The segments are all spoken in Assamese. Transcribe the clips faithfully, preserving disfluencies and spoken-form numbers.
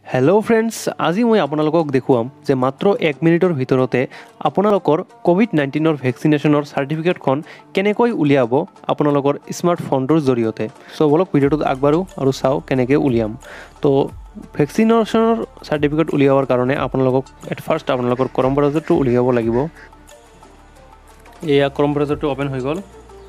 हेलो फ्रेंड्स, আজি मैं आपनालोকক देखुवाम जे मात्र एक मिनिटर भितरते आपनालोकर कोविड नाइन्टीन भैक्सिनेशनर सार्टिफिकेटखन केनेকৈ उलियाब आपनालोकर स्मार्टफोनटोर जरियते। सो बोलक भिडिओटोत आगबारो और चाओ केनेके उलियाम। तो भैक्सिनेशनर सार्टिफिकेट उलियाबार कारणे आपनालोকক एट फार्स्ट आपनालोकर क्रोम ब्राउजारটো उलियाब লাগিব। एया क्रोम ब्राउजारটো ओपन হৈ গল।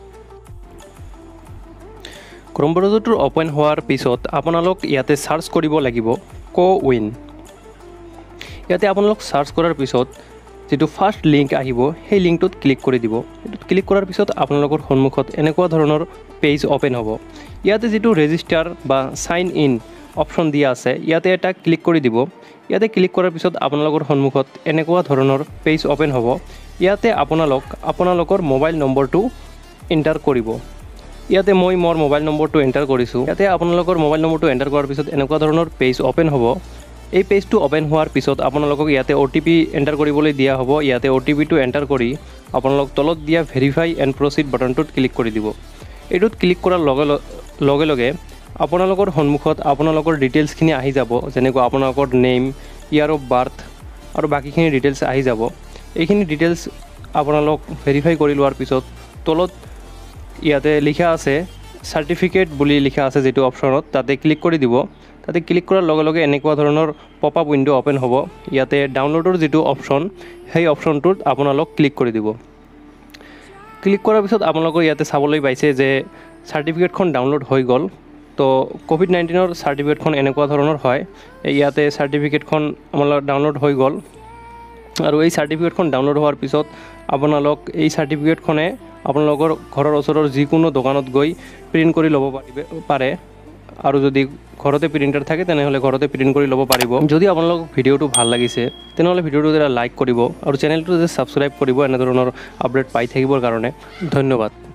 क्रोम ब्राउजारটো ओपन होवार पिছত आपनालोक याते सार्च करिब লাগিব कोविन। इते आपनालोक सार्च करार पिছত जेतु फार्स्ट लिंक आहिब हे लिंकटोत क्लिक करि दिब। क्लिक करार पिছত आपनालोकर सन्मुखत एनेकुवा धৰণৰ पेज ओपन हबो। इते जेतु रेजिस्टार बा साइन इन ऑप्शन दिया आछे इते एटा क्लिक करि दिब। इते क्लिक करार पिছত आपनालोकर सन्मुखत एनेकुवा धৰণৰ पेज ओपन हबो। इते आपनालोक आपनालोकर मोबाइल नम्बरटो एंटार करिब। इते मैं मोर मोबाइल नम्बरटो एंटार करिছোঁ। इते आपनालोकर मोबाइल नम्बरटो एंटार करार पिছত एनेकुवा धৰণৰ पेज ओपन हबो। এই পেজটো ওপেন হোৱাৰ পিছত আপোনালোকক ইয়াতে ওটিপি এন্টাৰ কৰিবলৈ দিয়া হ'ব। ইয়াতে ওটিপিটো এন্টাৰ কৰি আপোনালোক তলত দিয়া ভেৰিফাই এণ্ড প্ৰচিড বাটনটোত ক্লিক কৰি দিব। এইটোত ক্লিক কৰাৰ লগে লগে লগে আপোনালোকৰ সন্মুখত আপোনালোকৰ ডিটেইলছখিনি আহি যাব, যেনেকৈ আপোনালোকৰ নেম, ইয়াৰ অফ বাৰ্থ আৰু বাকিখিনি ডিটেইলছ আহি যাব। এইখিনি ডিটেইলছ আপোনালোক ভেৰিফাই কৰি লোৱাৰ পিছত তলত ইয়াতে লিখা আছে সাৰ্টিফিকেট বুলি লিখা আছে যেটো অপচনত তাতে ক্লিক কৰি দিব। তাতে ক্লিক কৰাৰ লগে লগে এনেকুৱা ধৰণৰ পপ আপ উইন্ডো ওপেন হ'ব। ইয়াতে ডাউনলোডৰ যেটো অপচন সেই অপচনটোত আপোনালোক ক্লিক কৰি দিব। ক্লিক কৰাৰ পিছত আপোনালোকৰ ইয়াতে চাবলৈ পাইছে যে সাৰ্টিফিকেটখন ডাউনলোড হৈ গ'ল। তো কোভিড নাইন্টিনৰ সাৰ্টিফিকেটখন এনেকুৱা ধৰণৰ হয়। ইয়াতে সাৰ্টিফিকেটখন আপোনালোকৰ ডাউনলোড হৈ গ'ল আৰু এই সাৰ্টিফিকেটখন ডাউনলোড হোৱাৰ পিছত আপোনালোক এই সাৰ্টিফিকেটখনে আপোনালোকৰ ঘৰৰ ওচৰৰ যিকোনো দোকানত গৈ প্ৰিন্ট কৰি ল'ব পাৰিবে পাৰে আৰু যদি ঘৰতে প্ৰিন্টাৰ থাকে তেনেহলে ঘৰতে প্ৰিন্ট কৰি ল'ব পাৰিব। যদি আপোনালোকক ভিডিওটো ভাল লাগিছে তেনেহলে ভিডিওটো এটা লাইক কৰিব আৰু চেনেলটো সাবস্ক্ৰাইব কৰিব এনে ধৰণৰ আপডেট পাই থাকিবৰ কাৰণে। ধন্যবাদ।